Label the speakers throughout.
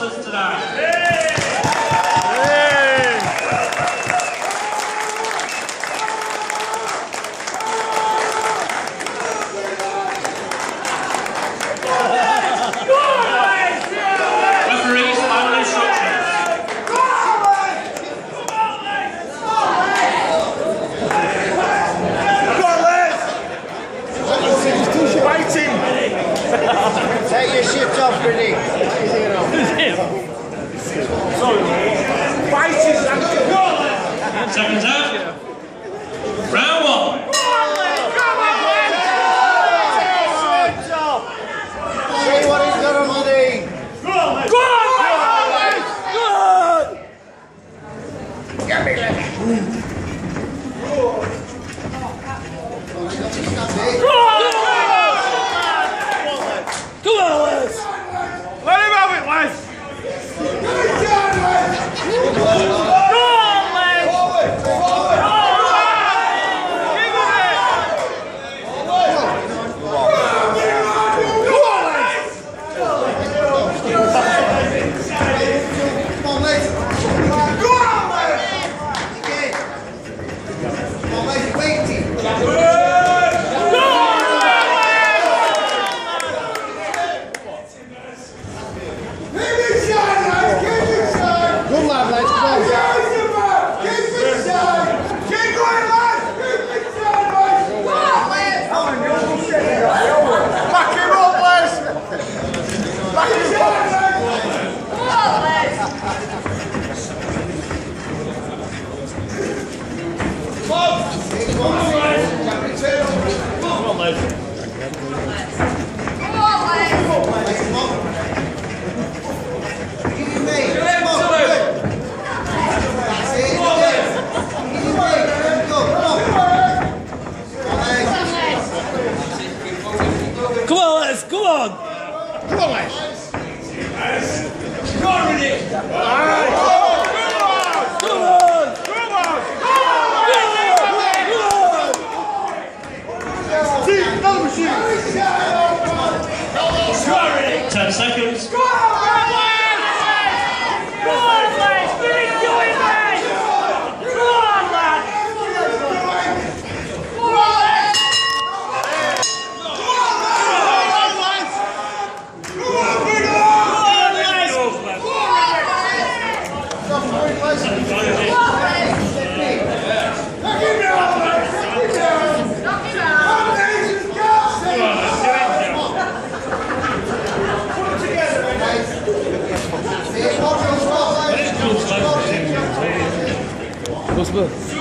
Speaker 1: sponsors today. Referees, final instructions.
Speaker 2: Take your shit off, Vinny.
Speaker 1: Seconds out. Round one.
Speaker 2: See what he's got on the knee. Get me, Lenny.
Speaker 3: Come on, Les! Let him have it, Les! Go on, Les! Give him it! Go on, Les!
Speaker 2: Come on, Les. Go on, Les. Come on, Les. Waiting. Good lad, lads, come on. Keep it side. Keep going, lads. Keep it side, lads. Come on, lads. Back him up, lads. Back him up, lads. Come on, lads. Come on, lads. Come on, lads.
Speaker 3: Come on, Les! Come on!
Speaker 2: Come on, lads.
Speaker 3: Come on!
Speaker 2: See, another machine.
Speaker 1: 10 seconds.
Speaker 3: Go on, Les! Finish doing this! Go on, lad! Go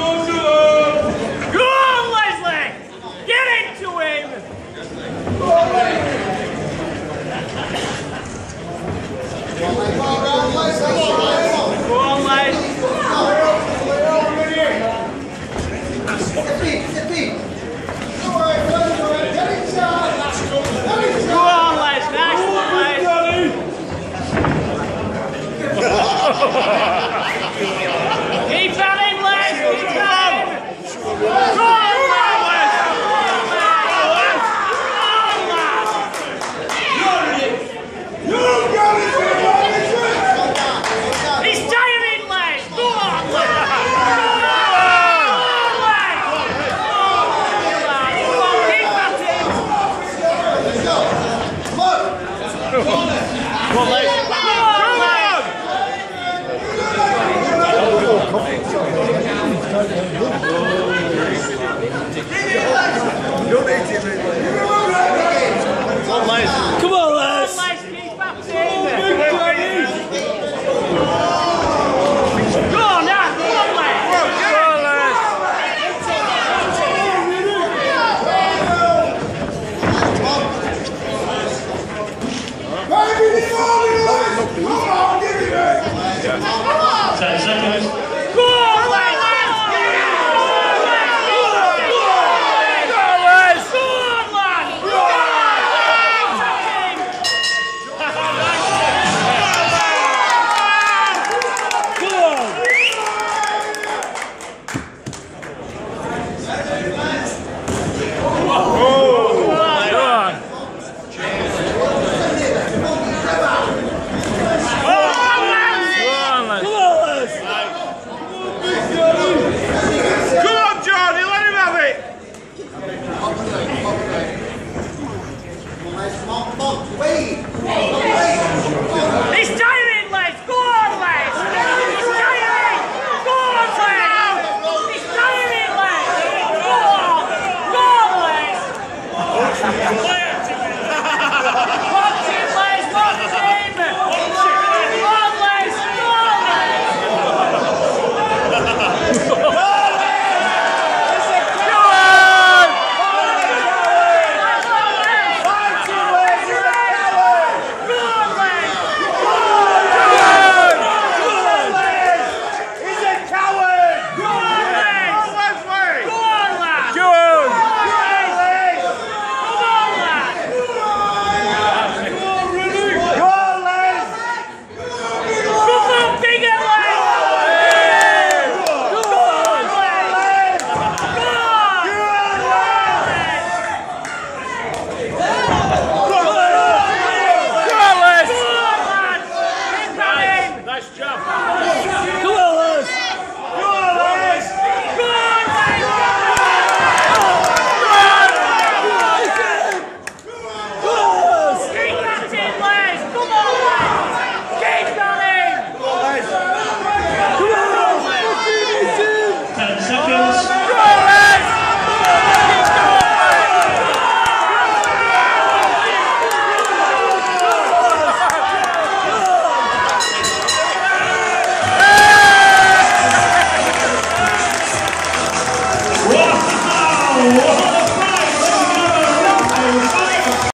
Speaker 3: on, Leslie! Get into him! Go on, Les! Go on, Les! Nice one, Les! Keep at him, Les! Keep at him! Go on, Les! He's tiring, Les! Go on, Les!
Speaker 2: Don't hit him,